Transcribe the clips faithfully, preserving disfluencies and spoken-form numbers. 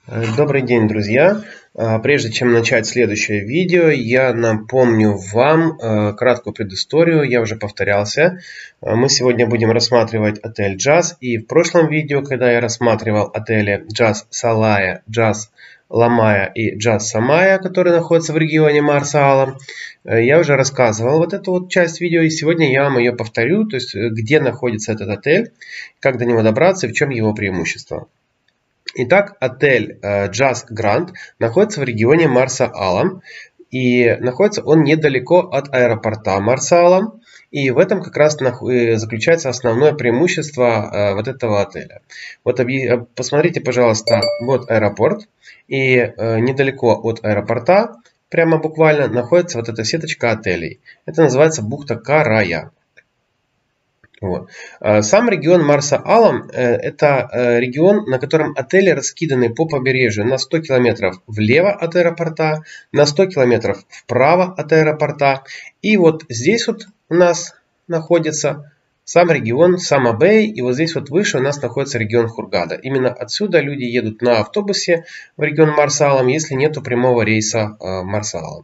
Добрый день, друзья! Прежде чем начать следующее видео, я напомню вам краткую предысторию, я уже повторялся. Мы сегодня будем рассматривать отель Jazz, и в прошлом видео, когда я рассматривал отели Jazz Салая, Jazz Ламая и Jazz Самая, которые находятся в регионе Марса-Алам, я уже рассказывал вот эту вот часть видео, и сегодня я вам ее повторю, то есть где находится этот отель, как до него добраться и в чем его преимущество. Итак, отель Jazz Grand находится в регионе Марса-Алам, и находится он недалеко от аэропорта Марса-Алам, и в этом как раз заключается основное преимущество вот этого отеля. Вот посмотрите, пожалуйста, вот аэропорт, и недалеко от аэропорта, прямо буквально, находится вот эта сеточка отелей. Это называется бухта Карая. Вот. Сам регион Марса-Алам – это регион, на котором отели раскиданы по побережью на сто километров влево от аэропорта, на сто километров вправо от аэропорта. И вот здесь вот у нас находится сам регион Сама-Бэй, и вот здесь вот выше у нас находится регион Хургада. Именно отсюда люди едут на автобусе в регион Марса-Алам, если нету прямого рейса Марса-Алам.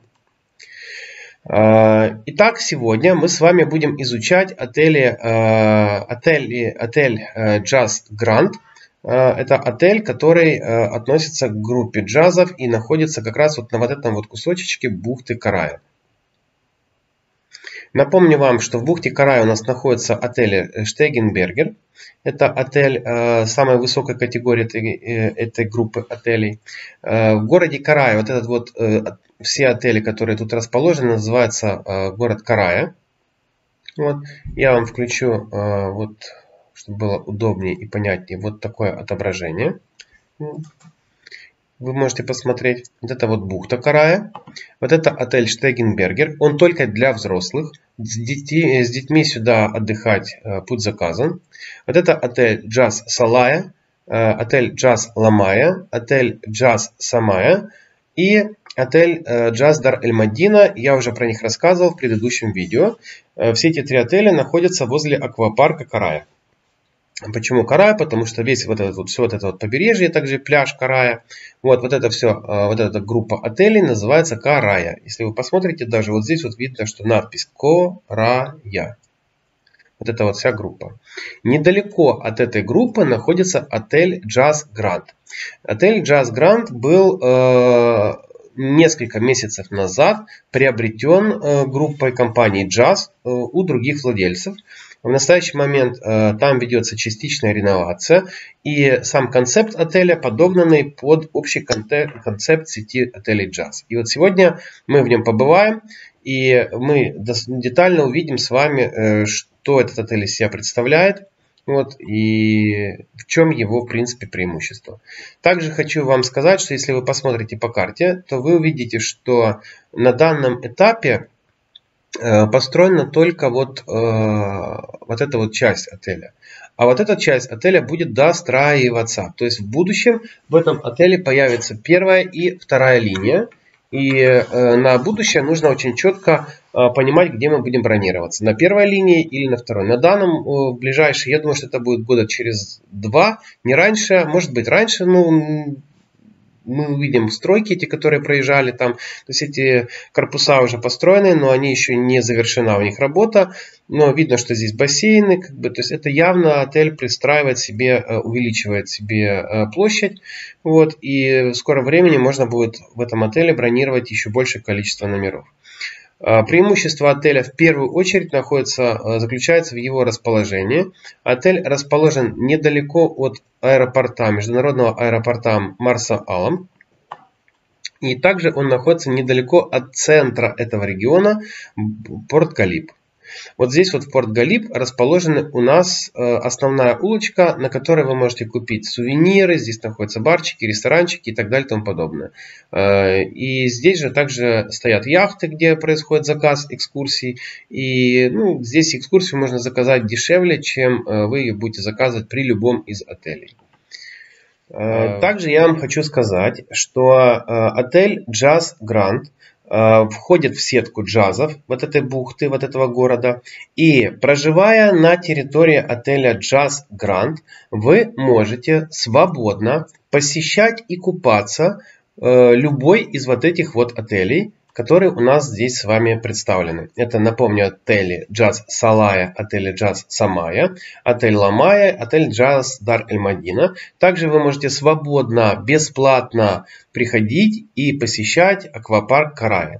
Итак, сегодня мы с вами будем изучать отели, отель, отель Jazz Grand. Это отель, который относится к группе джазов и находится как раз вот на вот этом вот кусочечке бухты Карая. Напомню вам, что в бухте Карая у нас находится отель Штегенбергер. Это отель э, самой высокой категории этой, э, этой группы отелей. Э, в городе Карая, вот этот вот, э, все отели, которые тут расположены, называется э, город Карая. Вот. Я вам включу, э, вот, чтобы было удобнее и понятнее, вот такое отображение. Вы можете посмотреть. Вот это вот бухта Карая. Вот это отель Штегенбергер. Он только для взрослых. С, детьми, с детьми сюда отдыхать путь заказан. Вот это отель Jazz Салая, отель Jazz Ламая, отель Jazz Самая и отель Jazz Дар Эль-Мадина. Я уже про них рассказывал в предыдущем видео. Все эти три отеля находятся возле аквапарка Карая. Почему Карая? Потому что весь вот этот вот, все вот это вот побережье, также пляж Карая, вот, вот это все, вот эта группа отелей называется Карая. Если вы посмотрите, даже вот здесь вот видно, что надпись Карая. Вот это вот вся группа. Недалеко от этой группы находится отель Jazz Grand. Отель Jazz Grand был э, несколько месяцев назад приобретен э, группой компании Jazz э, у других владельцев. В настоящий момент э, там ведется частичная реновация, и сам концепт отеля подогнанный под общий концепт сети отелей Jazz. И вот сегодня мы в нем побываем, и мы детально увидим с вами, э, что этот отель из себя представляет, вот, и в чем его, в принципе, преимущество. Также хочу вам сказать, что если вы посмотрите по карте, то вы увидите, что на данном этапе построена только вот, э, вот эта вот часть отеля. А вот эта часть отеля будет достраиваться. То есть в будущем в этом отеле появится первая и вторая линия. И э, на будущее нужно очень четко э, понимать, где мы будем бронироваться. На первой линии или на второй. На данном, э, в ближайший, я думаю, что это будет года через два. Не раньше, может быть раньше, ну... Мы увидим стройки, эти, которые проезжали там. То есть эти корпуса уже построены, но они еще не завершена у них работа. Но видно, что здесь бассейны. Как бы, то есть это явно отель пристраивает себе, увеличивает себе площадь. Вот, и в скором времени можно будет в этом отеле бронировать еще большее количество номеров. Преимущество отеля в первую очередь находится, заключается в его расположении. Отель расположен недалеко от аэропорта, международного аэропорта Марса-Алам. И также он находится недалеко от центра этого региона, Порт-Галиб. Вот здесь вот в Порт-Галиб расположена у нас основная улочка, на которой вы можете купить сувениры. Здесь находятся барчики, ресторанчики и так далее и тому подобное. И здесь же также стоят яхты, где происходит заказ экскурсий. И ну, здесь экскурсию можно заказать дешевле, чем вы ее будете заказывать при любом из отелей. Также я вам хочу сказать, что отель Jazz Grand входят в сетку джазов вот этой бухты, вот этого города. И проживая на территории отеля Jazz Grand, вы можете свободно посещать и купаться любой из вот этих вот отелей, которые у нас здесь с вами представлены. Это, напомню, отели Jazz Салая, отели Jazz Самая, отель Ламая, отель Jazz Дар Эль-Мадина. Также вы можете свободно, бесплатно приходить и посещать аквапарк Карая.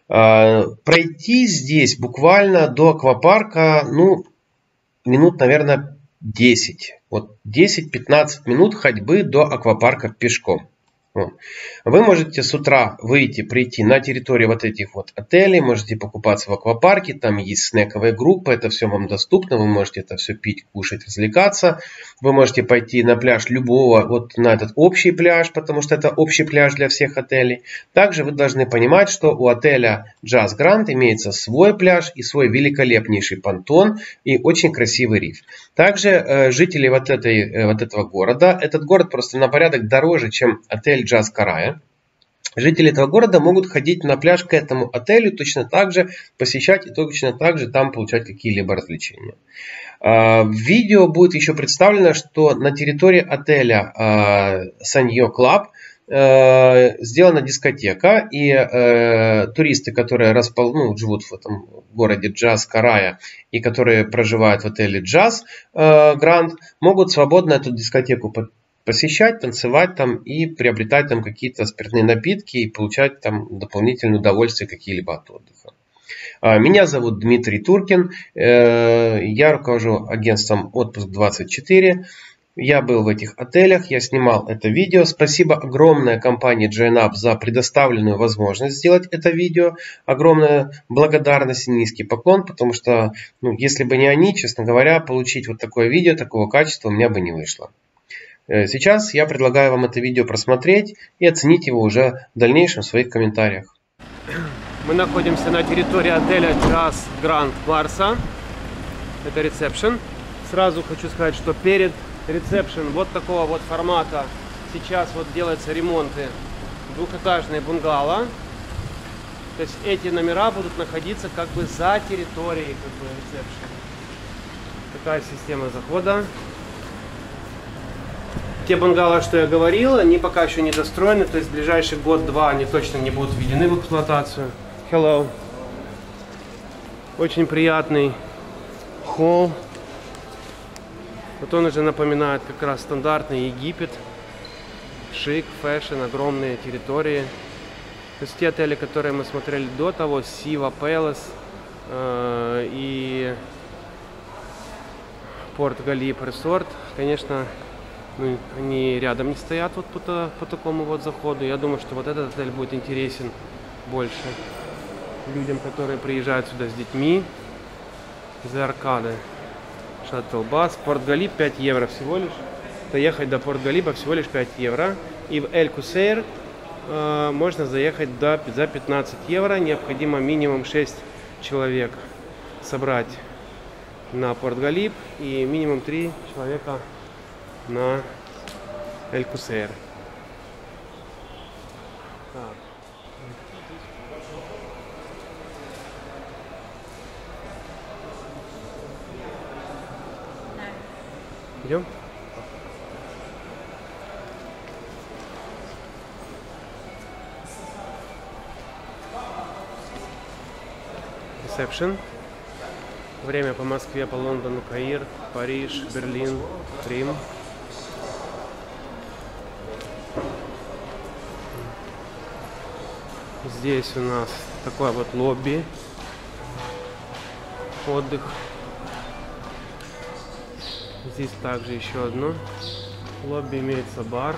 Пройти здесь буквально до аквапарка, ну, минут, наверное, десять. Вот десять-пятнадцать минут ходьбы до аквапарка пешком. Вы можете с утра выйти, прийти на территорию вот этих вот отелей, можете покупаться в аквапарке, там есть снековые группы, это все вам доступно, вы можете это все пить, кушать, развлекаться. Вы можете пойти на пляж любого, вот на этот общий пляж, потому что это общий пляж для всех отелей. Также вы должны понимать, что у отеля Jazz Grand имеется свой пляж и свой великолепнейший понтон и очень красивый риф. Также э, жители вот, этой, э, вот этого города, этот город просто на порядок дороже, чем отель Jazz Карая. Жители этого города могут ходить на пляж к этому отелю, точно так же посещать и точно так же там получать какие-либо развлечения. В видео будет еще представлено, что на территории отеля Саньо Клаб сделана дискотека, и э, туристы, которые распол... ну, живут в этом городе Jazz Карая и которые проживают в отеле Jazz э, Grand, могут свободно эту дискотеку посещать, танцевать там и приобретать там какие-то спиртные напитки и получать там дополнительное удовольствие какие-либо от отдыха. Меня зовут Дмитрий Туркин, я руковожу агентством Отпуск двадцать четыре. Я был в этих отелях, я снимал это видео. Спасибо огромное компании JoinUp за предоставленную возможность сделать это видео. Огромная благодарность и низкий поклон, потому что, ну, если бы не они, честно говоря, получить вот такое видео, такого качества у меня бы не вышло. Сейчас я предлагаю вам это видео просмотреть и оценить его уже в дальнейшем в своих комментариях. Мы находимся на территории отеля Jazz Grand Marsa. Это ресепшн. Сразу хочу сказать, что перед ресепшн вот такого вот формата сейчас вот делаются ремонты двухэтажные бунгало. То есть эти номера будут находиться как бы за территорией как бы ресепшн. Такая система захода. Те бунгало, что я говорил, они пока еще не достроены, то есть в ближайший год-два они точно не будут введены в эксплуатацию. Hello. Очень приятный холл. Вот он уже напоминает как раз стандартный Египет. Шик, фэшн, огромные территории. То есть те отели, которые мы смотрели до того, Сива Пэлас э, и Порт Галип Resort, конечно, ну, они рядом не стоят вот по, по такому вот заходу. Я думаю, что вот этот отель будет интересен больше людям, которые приезжают сюда с детьми. За аркады. Шаттл-бас. Порт Галип пять евро всего лишь. Доехать до Порт Галиба всего лишь пять евро. И в Эль-Кусейр э, можно заехать до, за пятнадцать евро. Необходимо минимум шесть человек собрать на Порт Галип и минимум три человека на Эль-Кусейр. Так. Идем? Ресепшн. Время по Москве, по Лондону, Каир, Париж, Берлин, Рим. Здесь у нас такое вот лобби, отдых. Здесь также еще одно лобби, имеется бар.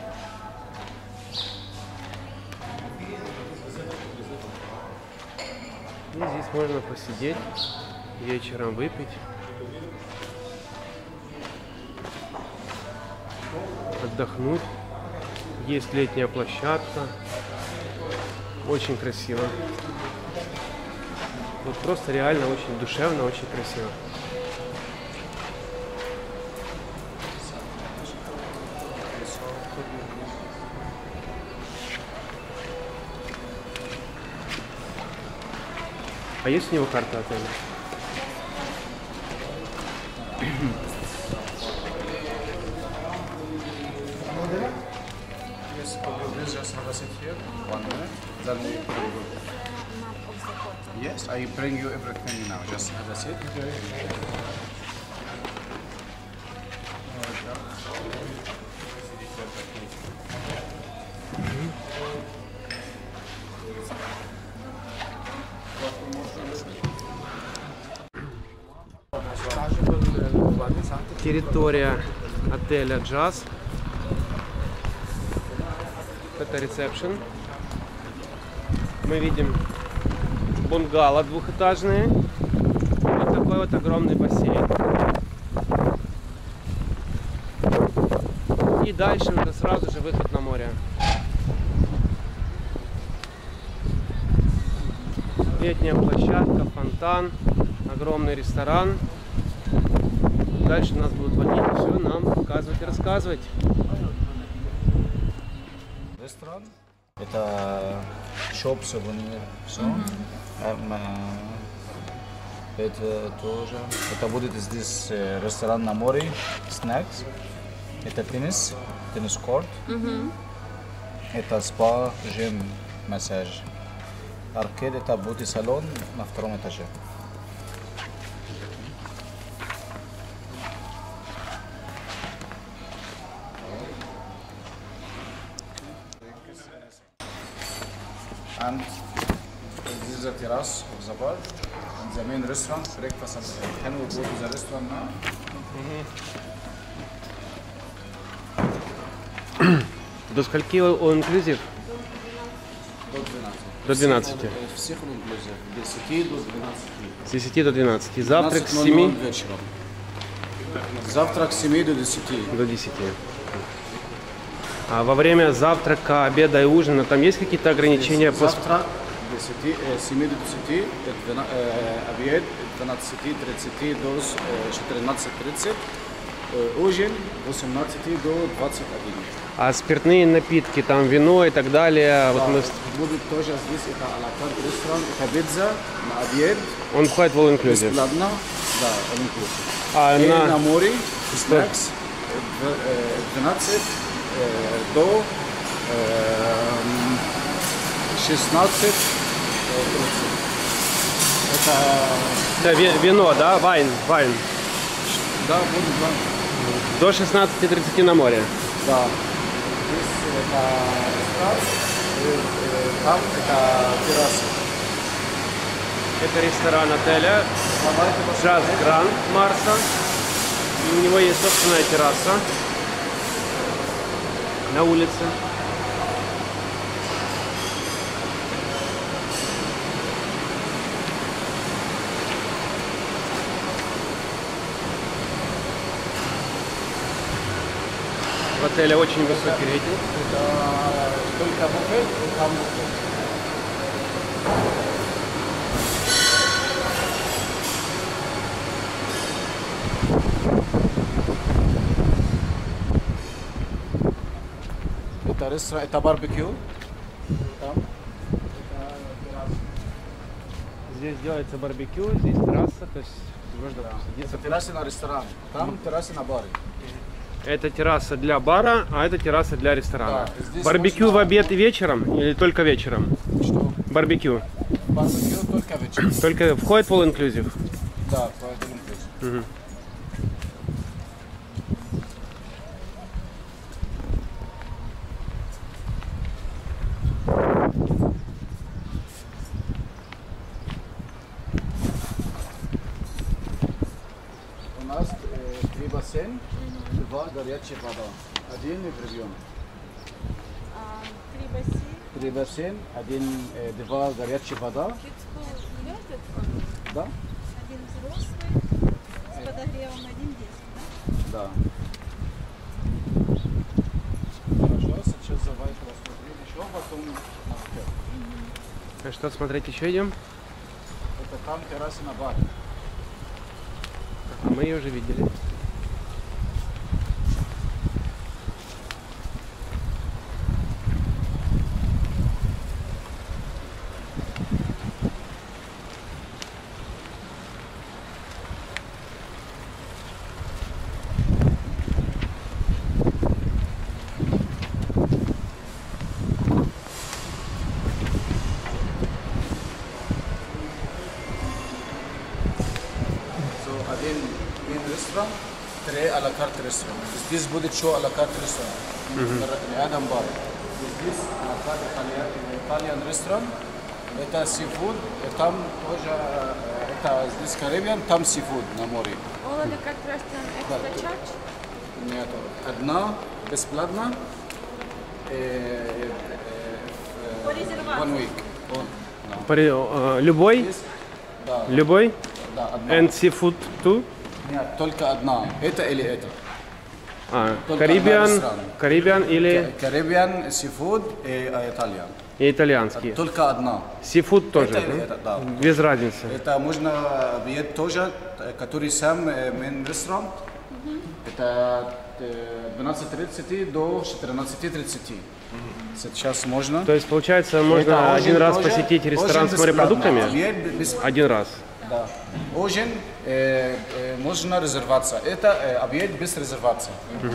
И здесь можно посидеть, вечером выпить, отдохнуть. Есть летняя площадка. Очень красиво. Вот просто реально очень душевно, очень красиво. А есть у него карта отеля? Yes, please just have a seat here. One minute. Then we can go. Yes, I bring you everything now. Just have a seat. Территория отеля Джаз. Это ресепшн. Мы видим бунгало двухэтажные. Вот такой вот огромный бассейн. И дальше уже сразу же выход на море. Летняя площадка, фонтан, огромный ресторан. Дальше нас будут водить и все нам показывать и рассказывать. Ресторан. Это шоп, сувенир, все. Это тоже. Это будет здесь ресторан на море, снэкс. Это теннис, теннис-корт. Это спа, жим, массаж. Аркад это бьюти-салон на втором этаже. And this is the terrace of the bar and the main restaurant, breakfast and dinner. Can we go to the restaurant now? До скольки all inclusive? До двенадцати. До двенадцати. Всех all inclusive. С десяти до двенадцати. С десяти до двенадцати. Завтрак с двенадцать ноль семи ноль вечером. Завтрак с семи до десяти. до десяти. А во время завтрака, обеда и ужина там есть какие-то ограничения? по сп- Завтрак с семи до десяти, обед с двенадцати тридцати до четырнадцати тридцати, ужин с восемнадцати до двадцати одного. А спиртные напитки, там вино и так далее. Вот мы... Будет тоже здесь, это а-ля карт ресторан, это пицца на обед. Он входит в all inclusive. Бесплатно, да, all inclusive. А И на... на море, снэкс, двенадцать до шестнадцати тридцати. Это, Да, ви- вино, да? Вайн, вайн. да, будет вам. До шестнадцати тридцати на море. Да. Здесь это ресторан, и, э, там это терраса. Это ресторан отеля Давайте Джаз посмотрим. Гранд Марса. И у него есть собственная терраса на улице. В отеле очень высокий рейтинг. Это только буфет, и там буфет. Это ресторан, это барбекю. Там. Это терраса. Здесь делается барбекю, здесь терраса, то есть можно посадиться. Это терраса на ресторан. Там терраса на баре. Это терраса для бара, а это терраса для ресторана. Да, здесь Барбекю можно- в обед и вечером или только вечером? Что? Барбекю. Барбекю только вечером. Только входит в all inclusive. Да, поэтому здесь. Мгм. У нас э, три бассейна, два горячие вода. Один и другой. А, три бассейна. Три бассейна, один, э, два горячие вода. Kids pool limited. Да? Один взрослый с подогревом, один детский, да? Да. Хорошо, сейчас давай посмотрим еще, потом на отель. А что, смотреть еще идем? Это там терраса на баре. Мы ее уже видели. ресторан. Здесь будет еще а-ля карт ресторан. Рядом бар. Здесь а-ля карт итальян ресторан. Это seafood. И там тоже, это здесь Caribbean, там seafood на море. All the cut restaurant extra charge? Нет, одна бесплатно. По резервации? One week. On, no. При- э, любой? Здесь, да, Любой? да, одна. And seafood too? Нет, только одна. Это или это? А, Только Caribbean, одна страна. Caribbean или Caribbean, seafood и итальян. и итальянский. Только одна. Seafood тоже, Это или да? это, да. Без разницы. Это можно объект тоже, который сам мен ресторан. Это двенадцать тридцать до четырнадцать тридцать. Сейчас можно. То есть, получается, можно Это один очень раз тоже- посетить ресторан очень с морепродуктами? бесплатно. Объект без- Один раз. Да. Ужин э, э, можно резервация. Это э, объект без резервации.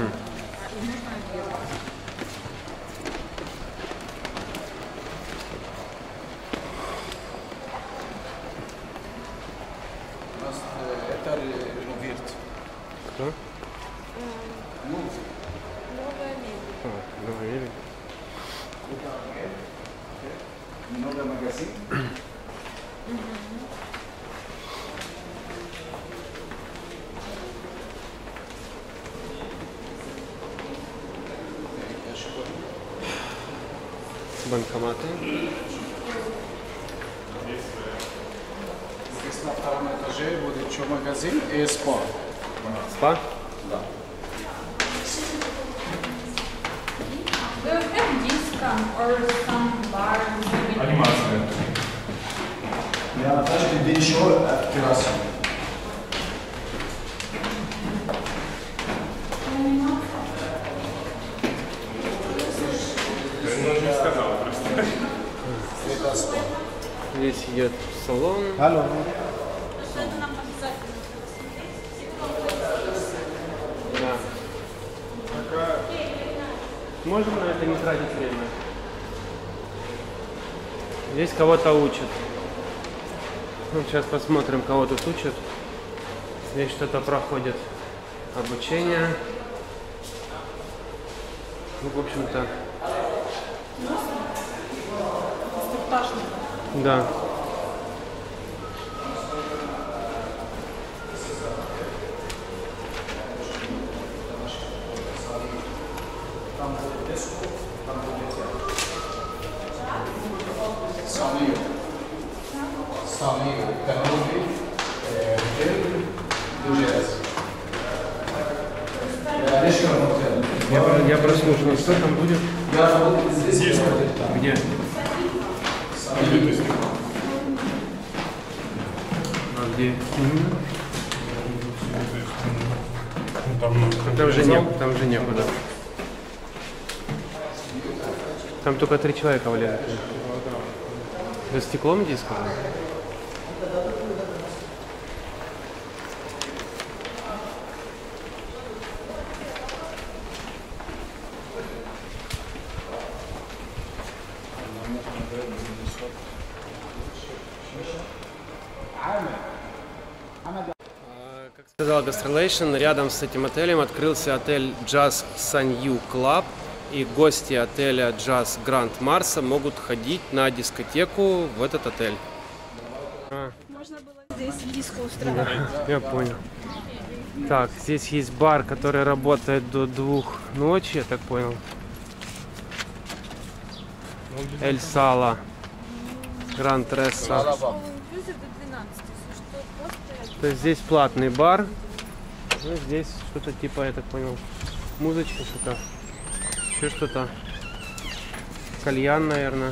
У нас, э, это ре- реновирует. Кто? Ну, Новая мебель. А, ну, или- много магазин. банкоматы. Здесь на втором этаже будет еще магазин и спа. Спа? Да. Do you have discount or some bar? Анимация. Я каждый день еще в террасе. Я не сказал просто. Это спа. Здесь идет салон. Алло. Что это нам обязательно Да. Можем на это не тратить время. Здесь кого-то учат. Ну, сейчас посмотрим, кого тут учат. Здесь что-то проходит обучение. Ну, в общем-то. Да. Sami. Sami. Каноли. Дужес. Я решил работать. Я, про- я прослушал. Что там будет? Я работаю здесь. Где? А где? Ну, там, ну, Там же, не, там же некуда. Там только три человека влезут. За стеклом диска? Как сказал Gastrolation, рядом с этим отелем открылся отель Jazz Sanyu Club, и гости отеля Jazz Grand Marsa могут ходить на дискотеку в этот отель. А, Можно было здесь диско устраивать. я понял. Так, здесь есть бар, который работает до двух ночи, я так понял. Эль Сала. Гранд Ресса. Алаба. Инклюзив до двенадцати, если что, просто То есть здесь платный бар. Ну, здесь что-то типа, я так понял, музычка что-то. Еще что-то. Кальян, наверное.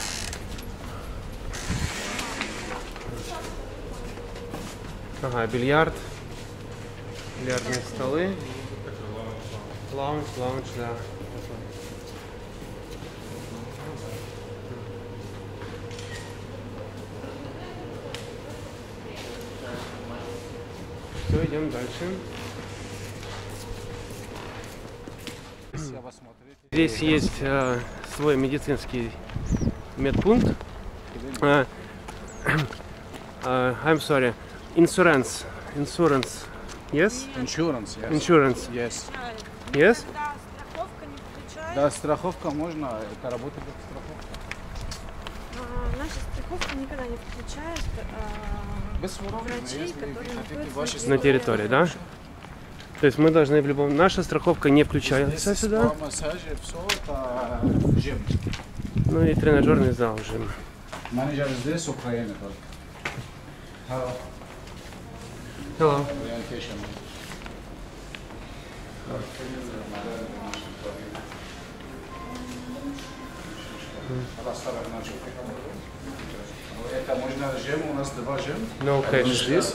Ага, бильярд. Бильярдные столы. Лаунж, лаунж, да. Все, идем дальше. Здесь есть э, свой медицинский медпункт. Э, э, I'm sorry. Insurance. Insurance Yes? Insurance, yes. Insurance. Yes. Yes? Да, страховка не включает. Да, страховка можно, это работает как страховка. А, наша страховка никогда не включает а, Без воровства, врачей, если которые вы хотите находятся ваши На территории, да? То есть мы должны в любом... Наша страховка не включается сюда. спа, массажи, все это в жим. Ну и тренажерный зал жим. Менеджер здесь Украина только. Hello. Hello. Orientation. Это можно жим, у нас два жим. No Один cash. здесь.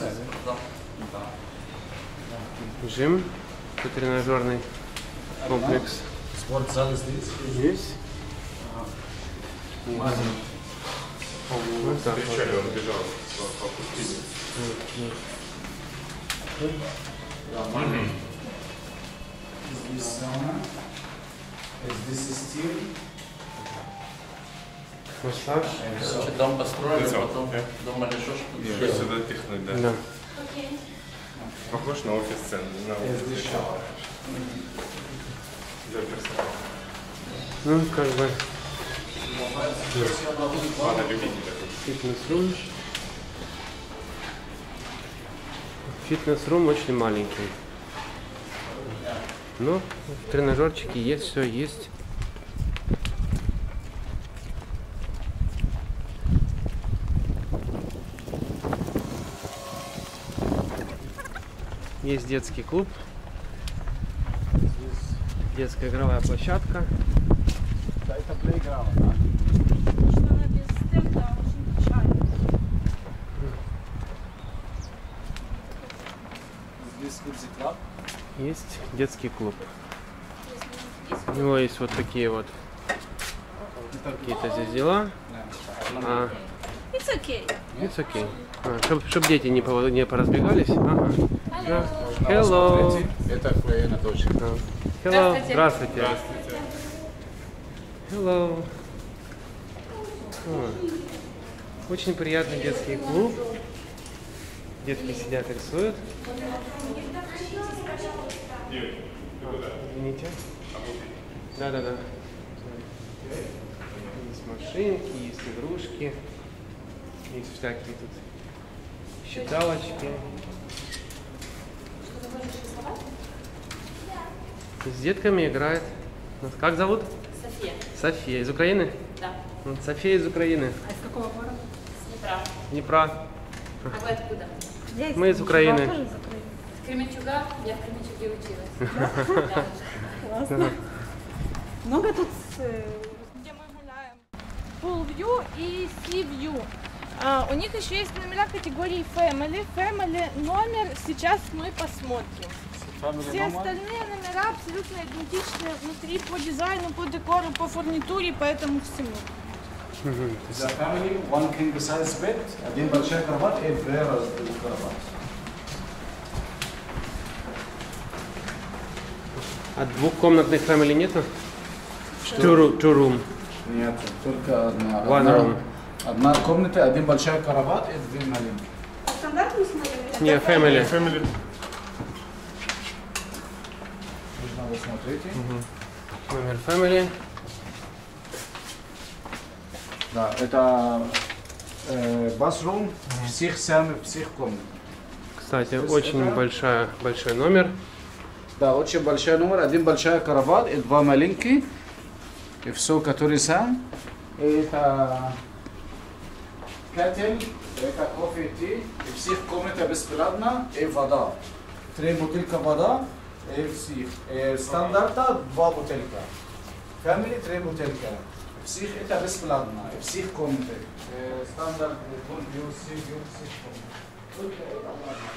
Жим. Это тренажерный комплекс. Спортзал здесь. Здесь. Вот так вот. Встречали, он бежал по по пустыне. Здесь сауна. Здесь стил. Массаж. Короче, дом построили, Лицо, потом да? думали, что ж тут Чтобы делать. сюда тихнуть, да. Да. Похож на офис-центр. На Здесь офис шауэр. для персонала. Ну, как бы Ладно, любитель такой. фитнес-рум. Фитнес-рум очень маленький. Но в тренажерчике есть, все есть. Есть детский клуб. Здесь детская игровая площадка. Да, это плейграунд, да? Потому что она без стенда очень печально. Здесь Kids Club. Есть детский клуб. У него есть вот такие вот какие-то здесь дела. А, It's okay. it's okay. А, чтоб, чтоб дети не, по- не поразбегались. Ага. Да. Hello. Это Украина точка. А. Hello. Здравствуйте. Hello. А. Очень приятный детский клуб. Детки сидят, рисуют. Извините. Да, да, да. Есть машинки, есть игрушки, есть всякие тут считалочки. С детками играет. Как зовут? София. София. Из Украины? Да. М, София из Украины. А из какого города? С Днепра. Днепра. А вы откуда? Мы из Украины. С Кременчуга? Я в Кременчуге училась. Да. Классно. Много тут, э, где мы гуляем. Full View и Sea View. А, у них еще есть номера категории Family. Family номер сейчас мы посмотрим. Все остальные номера абсолютно идентичны внутри по дизайну, по декору, по фурнитуре, по этому всему. The family, one king size bed, один большой кровать и две разные кровати. А двухкомнатных family нету? Two, ru- two room. Нет, только одна. One одна, room. одна комната, один большой кровать и две маленькие. Стандартный смотрели? Не, family. Family. Можно вы смотрите. Номер family. Да, это э, bathroom, всех сами, всех комнат. Кстати, есть очень это- большая, большой номер. Да, очень большой номер, один большой кровать и два маленькие. И все, который сам. И это кетель, это кофе, ти. И всех комната бесплатно и вода. Три бутылка вода и всех. И стандарта два бутылка. Family три бутылка. Всех это бесплатно. И всех комнаты. И стандарт, full всех, всех комнат. Только это платно.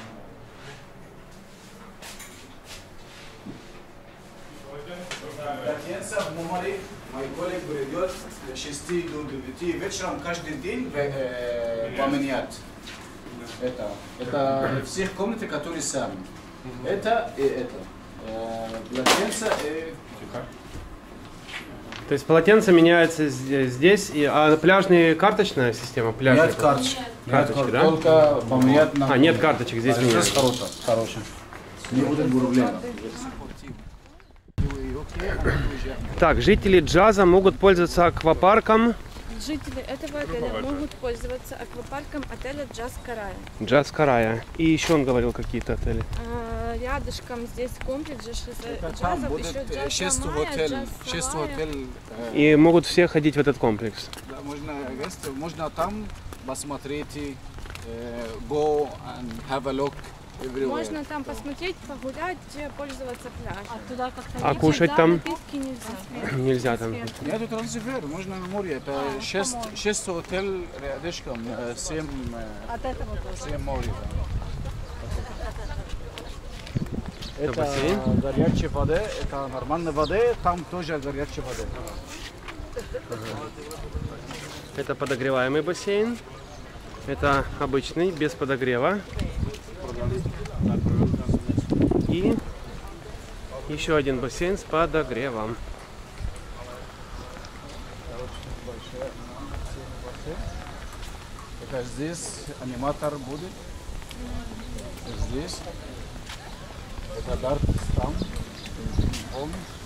Полотенце в номере, мой коллег придет с шести до девяти вечером каждый день э, поменять. Это, это всех комнаты, которые сами. Это и это. Э, Полотенце и... То есть полотенце меняется з- здесь, и, а пляжная карточная система? Пляжная. Нет карточек. Карточки, Нет, да? только поменять на... А, нет карточек, здесь Здесь меняют. хорошая. Хорошая. Не будет проблем. Так, жители Джаза могут пользоваться аквапарком. Жители этого отеля могут пользоваться аквапарком отеля Джаз Карая. Джаз Карая. И еще он говорил какие-то отели. А, рядышком здесь комплекс Там джазов, будет еще джаз шестой Мамая, отель. джаз Шестой Салая. отель. э, И могут все ходить в этот комплекс. да, можно, гости, можно там посмотреть, э, go and have a look everywhere. Можно там посмотреть, погулять, пользоваться пляжем. А туда как-то А нет? кушать Да, там напитки нельзя. нельзя там. Нету трансфер, можно на море. Это шест, шестой отель рядышком, э, семь, э, От этого тоже. семь море. Да. Это Это бассейн? горячая вода, это нормальная вода, там тоже горячая вода. Это подогреваемый бассейн. Это обычный, без подогрева. И еще один бассейн с подогревом. Это здесь аниматор будет. Здесь. Это дарт там. Он.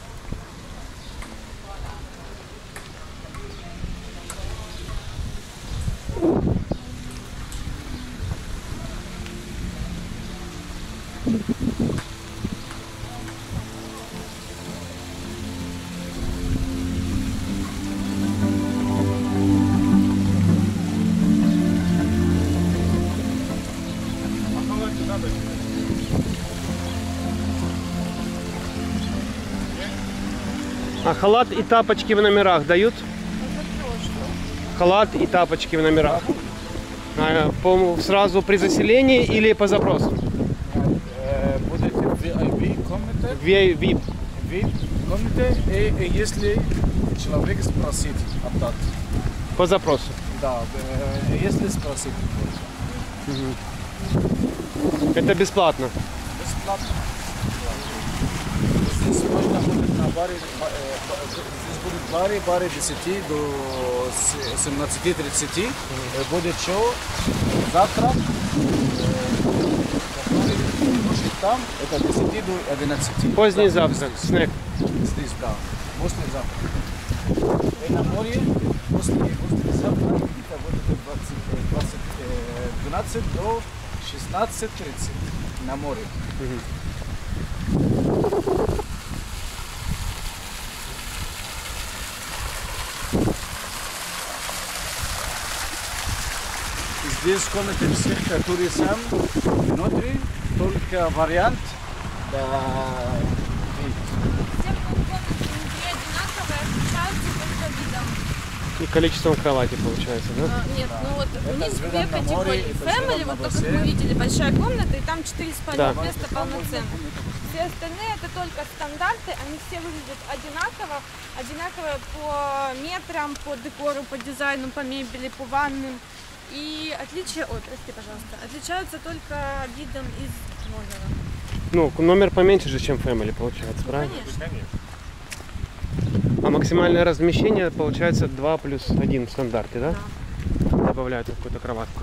А халат и тапочки в номерах дают? Халат и тапочки в номерах. А, по, сразу при заселении или по запросу? Э, Будет ви ай пи комната. ви ай пи. ви ай пи комната. И, и если человек спросит отдать. По запросу. Да, э, если спросит. Это бесплатно. Бесплатно. Здесь можно будет на баре, э, здесь будет баре, баре десяти до семнадцати тридцати. Э, Будет шоу завтра. Э, Там это десяти до одиннадцати. Поздний Завтра завтрак, здесь. снэк. Здесь, да. После завтра. И на море после, после завтра это будет двадцать, двадцать, э, двенадцать до шестнадцати тридцати на море. Здесь комнаты всех, которые сам внутри, только вариант да, вид. Все комнаты внутри одинаковые, отличаются только видом. И количеством кровати получается, да? А, нет, ну вот у них с две видом на море, категории. это с Family, видом на вот то, как мы бассейн. видели, большая комната, и там четыре спальных Да. места полноценных. Все остальные это только стандарты, они все выглядят одинаково, одинаково по метрам, по декору, по дизайну, по мебели, по ванным. И отличие, ой, прости, пожалуйста, отличаются только видом из номера. Ну, номер поменьше же, чем Family получается, правильно? Конечно. А максимальное размещение получается два плюс один в стандарте, да? Добавляют на какую-то кроватку.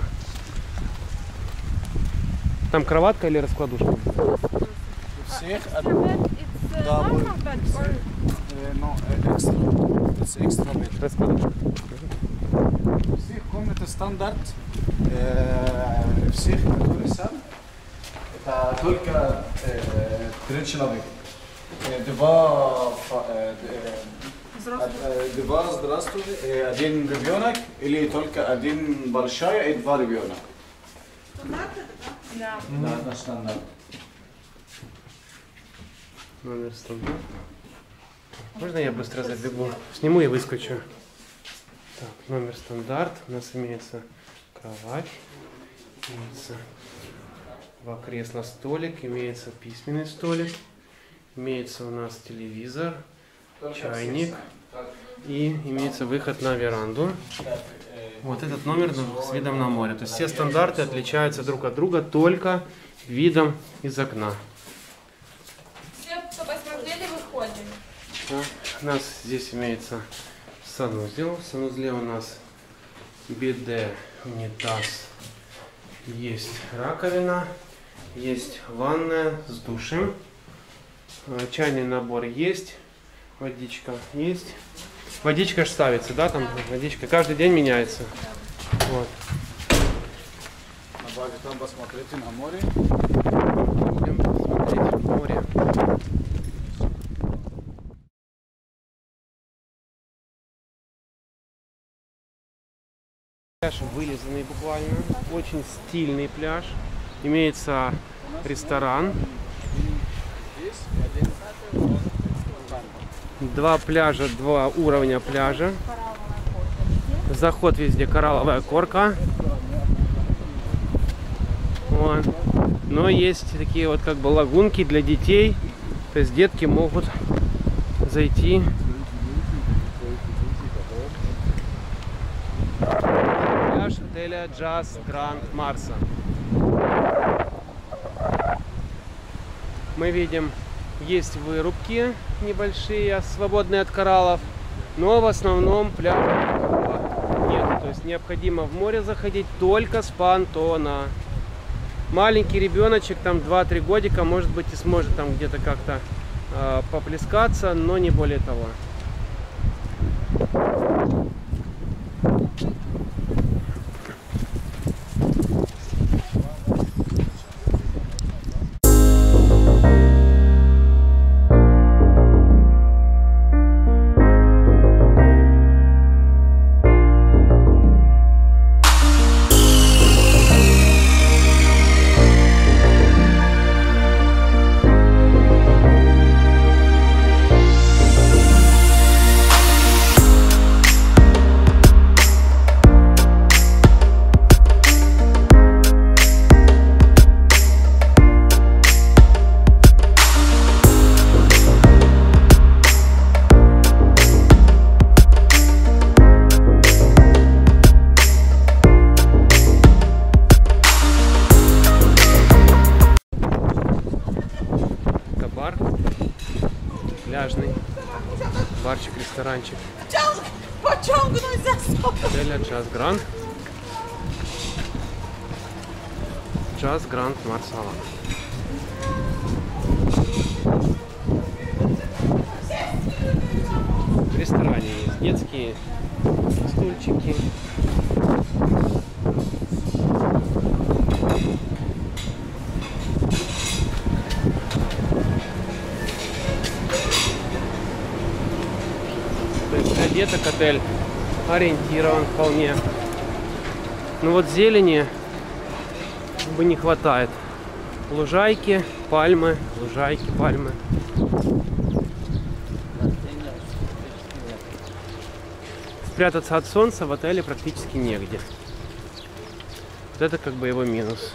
Там кроватка или раскладушка? У всех од- Extra bed, it's uh, Да, normal будет. bed or э, но э, экстра. Это экстра бед. Раскладушка. Всех комнаты стандарт. Э, всех, которые сам. Это только э, три человека. Э, Два, фа- э, э, э, два здравствуй, э, один ребенок или только один большая и два ребенка. да. Да, это стандарт. Номер стандарт. Можно я быстро забегу? Сниму и выскочу. Так, номер стандарт. У нас имеется кровать, имеется два кресла, столик, имеется письменный столик, имеется у нас телевизор, чайник и имеется выход на веранду. Вот этот номер с видом на море. То есть все стандарты отличаются друг от друга только видом из окна. Все, кто посмотрели, выходим. Так, у нас здесь имеется санузел. В санузле у нас биде, унитаз, есть раковина, есть ванная с душем. Чайный набор есть. Водичка есть. Водичка ж ставится, да, там водичка каждый день меняется. Вот. На базе там посмотрите на море. Идем посмотреть море. Пляж вылизанный буквально, очень стильный пляж. Имеется ресторан. Два пляжа, два уровня пляжа. Заход везде коралловая корка. Вот. Но есть такие вот как бы лагунки для детей. То есть детки могут зайти. Пляж отеля Jazz Grand Marsa. Мы видим, есть вырубки небольшие, свободные от кораллов, но в основном пляжа нет. То есть необходимо в море заходить только с понтона. Маленький ребеночек, там два-три годика, может быть, и сможет там где-то как-то э, поплескаться, но не более того. Пляжный барчик, ресторанчик. Отеля Jazz Grand. Jazz Grand Marsa. В ресторане есть детские стульчики. Для деток отель ориентирован вполне. Но вот зелени бы не хватает. Лужайки, пальмы, лужайки, пальмы. Спрятаться от солнца в отеле практически негде. Вот это как бы его минус.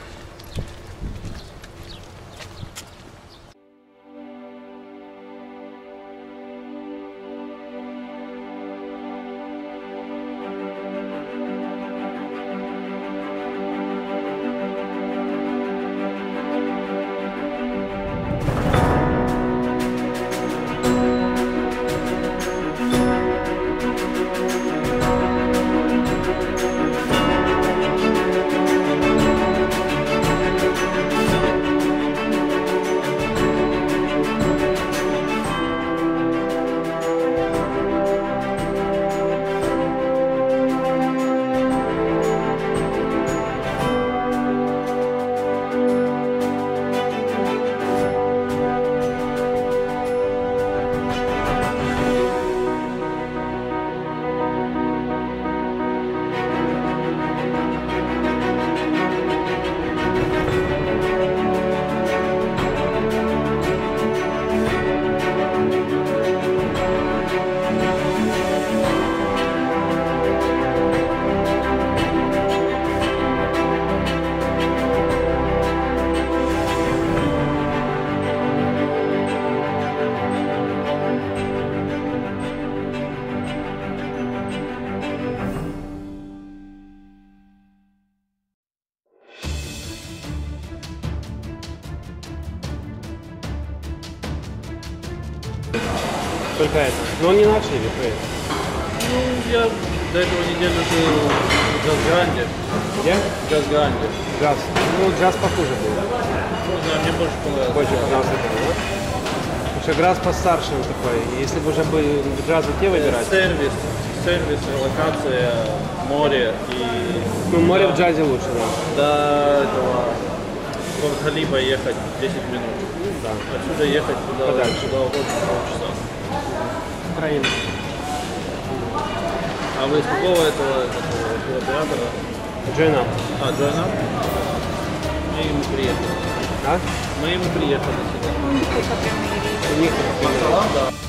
Только это. Но он не на отшибе, правильно? Ну, я до этого недели был в Джаз Гранде. Где? Джаз Гранде. Джаз. Ну, джаз похуже был. Не знаю, мне больше понравилось. Больше понравился это, да? Потому что Грасс постарше он такой. Если бы уже бы джаз те выбирать. Сервис, сервис, локация, море и... Ну, море в джазе лучше, да. До этого Бурдж-Халифа ехать десять минут. Да. Отсюда ехать куда, Подальше. куда угодно полчаса. Украина. А вы из какого этого, этого оператора? Джойна. А, Джойна? Мы ему приехали. А? Мы ему приехали сюда. У них Салам, да.